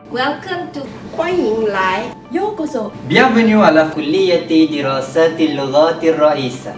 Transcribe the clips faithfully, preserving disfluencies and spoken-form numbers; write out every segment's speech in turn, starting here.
Welcome to 欢迎来 Yokoso. Bienvenue à la Kulliyati Dirasati Lughati Raisa.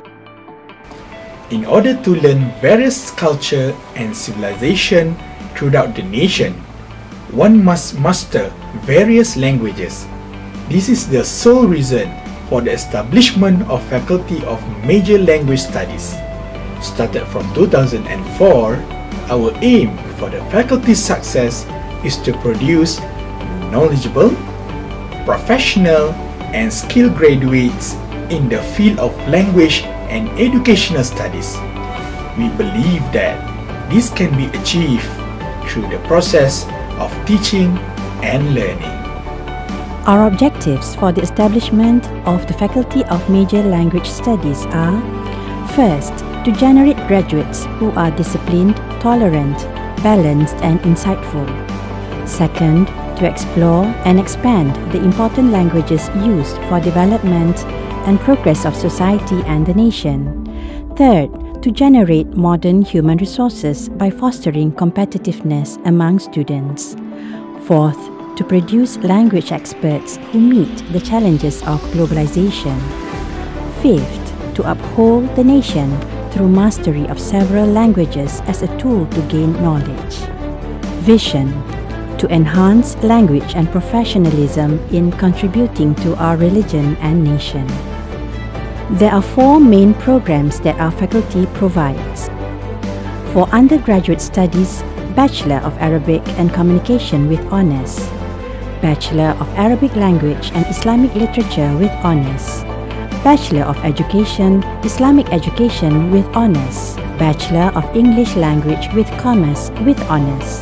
In order to learn various culture and civilization throughout the nation, one must master various languages. This is the sole reason for the establishment of Faculty of Major Language Studies. Started from two thousand four, our aim for the faculty's success is to produce knowledgeable, professional, and skilled graduates in the field of language and educational studies. We believe that this can be achieved through the process of teaching and learning. Our objectives for the establishment of the Faculty of Major Language Studies are: first, to generate graduates who are disciplined, tolerant, balanced, and insightful. Second, to explore and expand the important languages used for development and progress of society and the nation. Third, to generate modern human resources by fostering competitiveness among students. Fourth, to produce language experts who meet the challenges of globalization. Fifth, to uphold the nation through mastery of several languages as a tool to gain knowledge. Vision, to enhance language and professionalism in contributing to our religion and nation. There are four main programs that our faculty provides. For undergraduate studies, Bachelor of Arabic and Communication with Honours, Bachelor of Arabic Language and Islamic Literature with Honours, Bachelor of Education, Islamic Education with Honours, Bachelor of English Language with Commerce with Honours.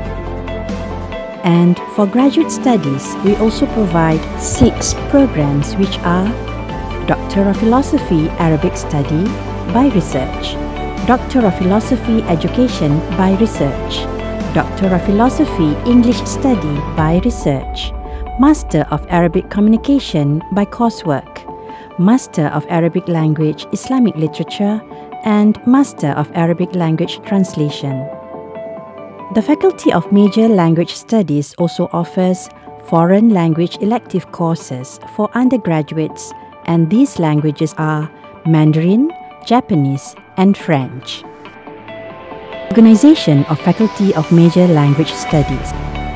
And for graduate studies, we also provide six programs which are Doctor of Philosophy Arabic Study by Research, Doctor of Philosophy Education by Research, Doctor of Philosophy English Study by Research, Master of Arabic Communication by coursework, Master of Arabic Language Islamic Literature, and Master of Arabic Language Translation. The Faculty of Major Language Studies also offers foreign language elective courses for undergraduates, and these languages are Mandarin, Japanese, and French. Organization of Faculty of Major Language Studies.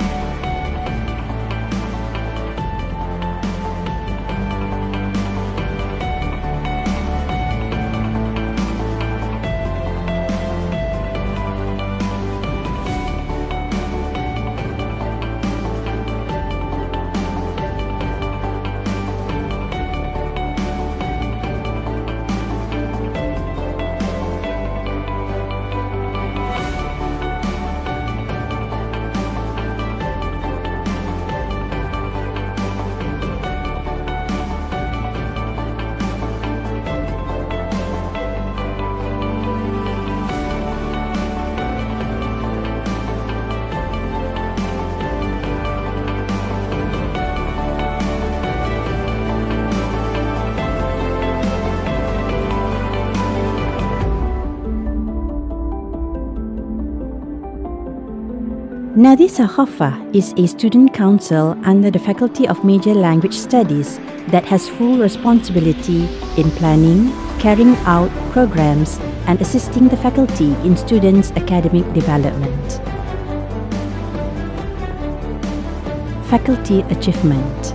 Nadi Sakhafa is a student council under the Faculty of Major Language Studies that has full responsibility in planning, carrying out programs, and assisting the faculty in students' academic development. Faculty Achievement.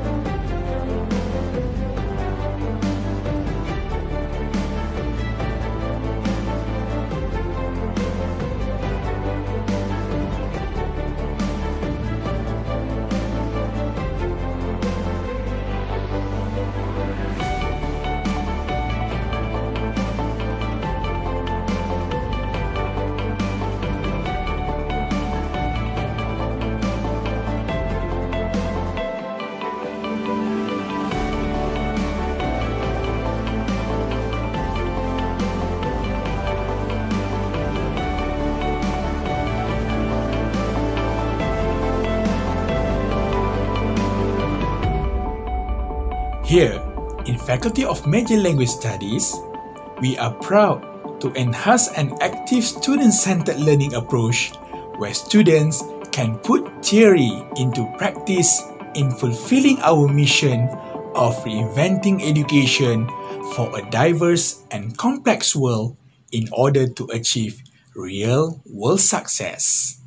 Here, in Faculty of Major Language Studies, we are proud to enhance an active student-centered learning approach where students can put theory into practice in fulfilling our mission of reinventing education for a diverse and complex world in order to achieve real world success.